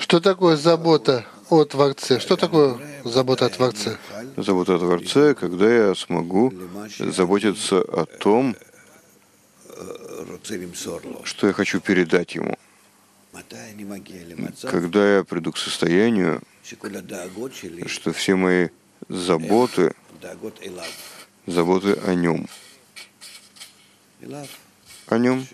Что такое забота о Творце? Что такое забота о Творце? Забота о Творце, когда я смогу заботиться о том, что я хочу передать ему. Когда я приду к состоянию, что все мои заботы о нем. О нем.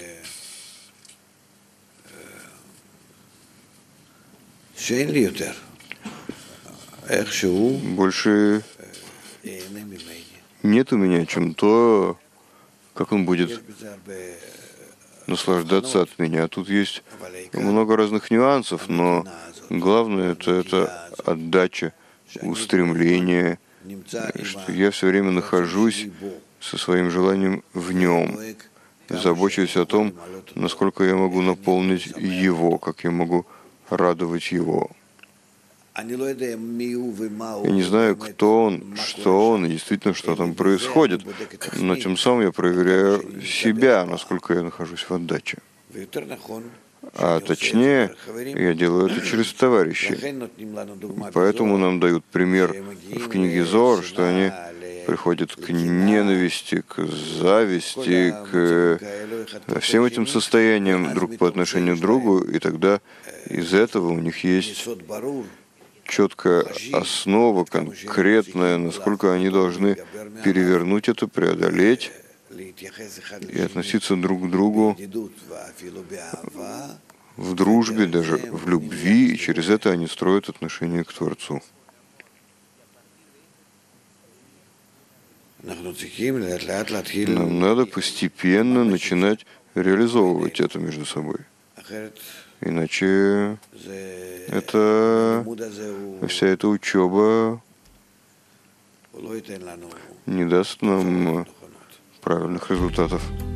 Больше нет у меня, чем то, как он будет наслаждаться от меня. Тут есть много разных нюансов, но главное это отдача, устремление, что я все время нахожусь со своим желанием в нем, забочусь о том, насколько я могу наполнить его, как я могу радовать его. Я не знаю, кто он, что он, и действительно, что там происходит, но тем самым я проверяю себя, насколько я нахожусь в отдаче. А точнее, я делаю это через товарищей. Поэтому нам дают пример в книге Зоар, что они приходят к ненависти, к зависти, к всем этим состояниям друг по отношению к другу, и тогда из этого у них есть четкая основа, конкретная, насколько они должны перевернуть это, преодолеть и относиться друг к другу в дружбе, даже в любви, и через это они строят отношения к Творцу. Нам надо постепенно начинать реализовывать это между собой. Иначе вся эта учеба не даст нам правильных результатов.